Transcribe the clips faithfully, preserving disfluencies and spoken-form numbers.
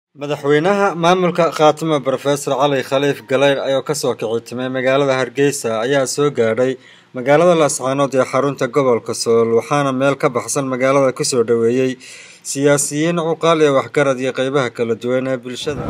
madaxweynaha maamulka Khaatimo Professor Cali Khaliif Galeyn ayaa ka soo kici timay magaalada Hargeysa ayaa soo gaadhay magaalada Laascaanood ee xarunta gobolka Sool waxaana meel ka baxsan magaalada ku soo dhaweeyay siyaasiyiin uqaal iyo waxgarad iyo qaybaha kala duwan ee bulshada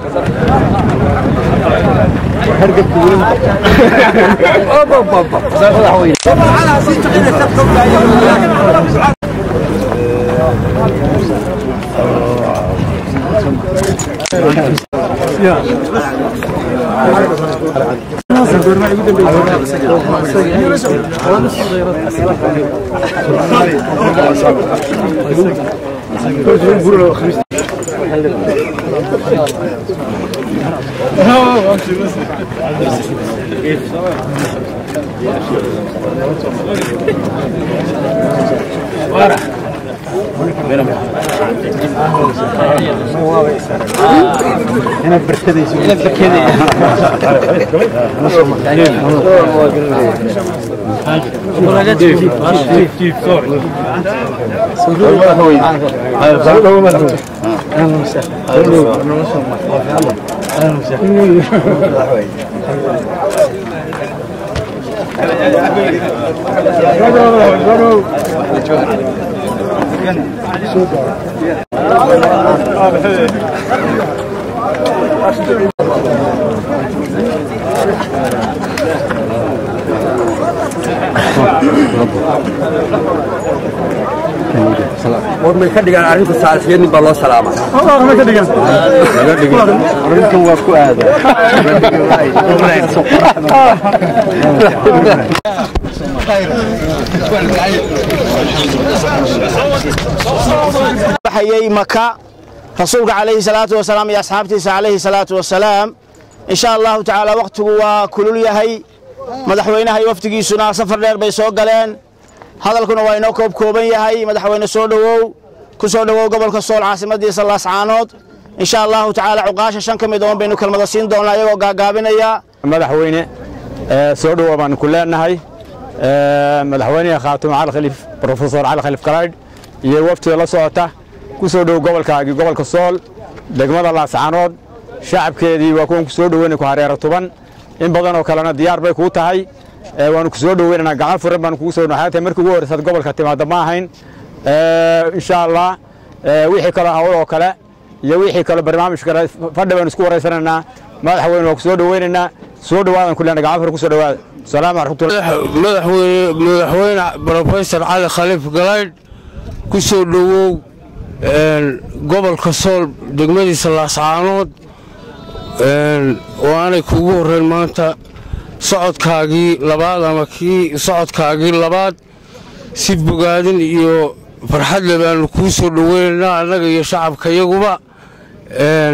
أنا بركدي أنا بركدي ورمي كدغان arinku saalxiyeen baa loo salaama oo ma kadigan laga dhigan arinku waa ku aada baxayay maka rasuulka kaleey salaatu wa salaam iyo asxaabtiisa kaleey salaatu wa salaam insha Allah ta'ala waqtigu waa kulul yahay madaxweynaha iyo waftigiisuna safar dheer bay soo galeen hadalkuna waa inoo koob kooban yahay madaxweyne soo dhawow ku soo dhawow gobolka Sool caasimadiisa Laascaanood insha Allah ta'ala uqaasha shan kamid oo baynu kalmada siin doonaa iyagoo gaagaabinaya madaxweyne soo dhawow baan ku leenahay madaxweynaha Khaatimo Cali Khaliif Professor Cali Khaliif Galeyn iyo waftiga la socota ku soo dhawow gobolkaagi gobolka Sool degmada Laascaanood shacabkeedii waa kuwan ku soo dhaweynay ku hareero toban in badan oo kalena diyaar bay ku tahay waanu ku soo dhaweynaa gacan furan baan ku soo dhawaatay markii ugu horeysay gobolka timaada ma ahayn ee insha Allah wixii kala hawl oo kale iyo wixii kala barnaamij kale fadhi baan isku wareysananaa madaxweyne waa ku soo dhaweynaynaa soo dhawaadan kulana gacan furan ku soo dhawaad salaam alaykum madaxweyne madaxweyne Professor Cali Khaliif Galeyn ku soo dhawow een gobolka Sool degmadiisa Laascaanood een waana kugu horreyn maanta socodkaagii labaad ama kii socodkaagii labaad si bogaadin iyo farxad leh baan ku soo dhaweynaa anaga iyo shacabka iyaguba een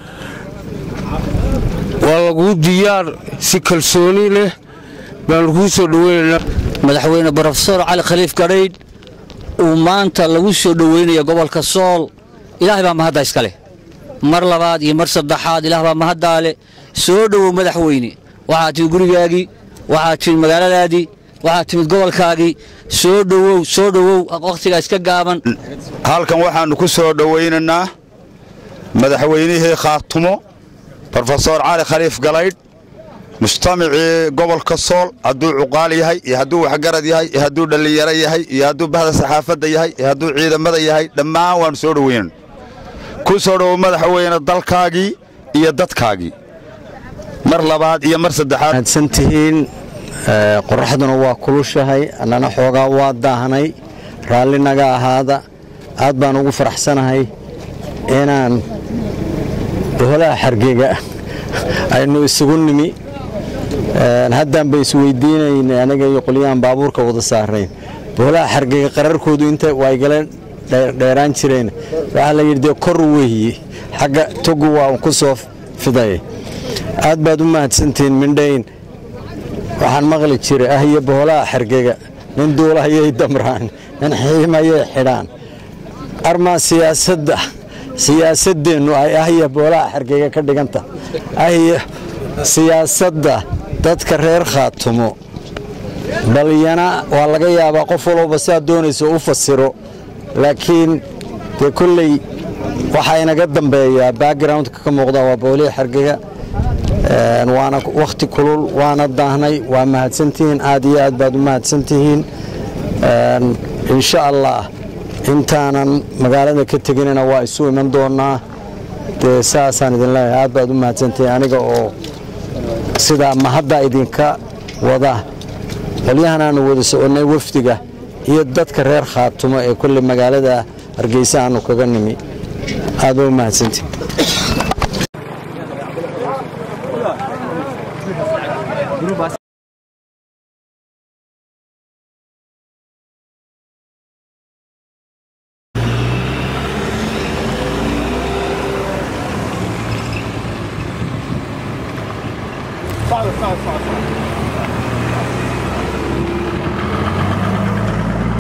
waa lagu diyaar si kalsooni leh baan ku soo dhaweynaa madaxweyne Professor Cali Khaliif Galeyn uu maanta lagu soo dhaweynayo gobolka Sool ilaahay baa mahad iskale mar labaad iyo mar saddexaad ilaahay baa mahad daale soo dhawow madaxweyne waxaad tii gurigaagi waxaad tii magaaladaadi waxaad timid gobolkaagi soo dhawow soo dhawow waqtiga iska gaaban halkan waxaanu ku soo dhaweynaynaa madaxweynaha Khaatimo Professor Cali Khaliif Galeyn mujtamaci gobolka Sool haduu uqaal yahay iyo haduu waxgarad yahay iyo haduu dhalinyaro yahay iyo haduu bahda saxaafada yahay iyo haduu ciidamada yahay dhammaan waan soo dhaweynaa ku soo dhawow madaxweyne dalkaagi iyo dadkaagi mar labaad iyo mar saddexaad santihiin qorraxduna waa kulushahay annana xoogaa waa daahnay raalli naga ahaada aad baan ugu faraxsanahay inaan holaha Hargeyga aynu isugu nimi haddaan bay isweydiinaynay anaga iyo qoliyaan baabuurka wada saareen holaha Hargeyga qararkoodu inta way galeen dheeraan jireen waxa la yiri kor weeye xagga togu waa ku soo fiday aad baad u mahadsantiin mindhayn waxaan maqli jiray ahiya boolaha Hargeyga nin duulahayay damraan nin xiimayay xidhaan arma siyaasadda siyaasadeenu ay ahiya boolaha Hargeyga ka dhiganta ahiya siyaasadda dadka reer Khaatimo baliyana waa laga yaabaa qof walba si doonayso u fasiro laakiin de kullay waxaa inaga dambeeya backgroundka ka muuqda waa booliya xargega waana wakhti kulul waana daahnay waa mahadsantihiin aad iyo aad baad u mahadsantihiin insha allah intaanan magaalada ka teginina waa isu iman doonaa dee saasaan idin leeyahay aad baad u mahadsantihiin aniga oo sidaa mahadda idinka wada qolyahan aanu wada soconnay wafdiga iyo dadka reer Khaatumo ee kulli magaalada Hargeysa aanu kaga nimi aad u mahadsantihiin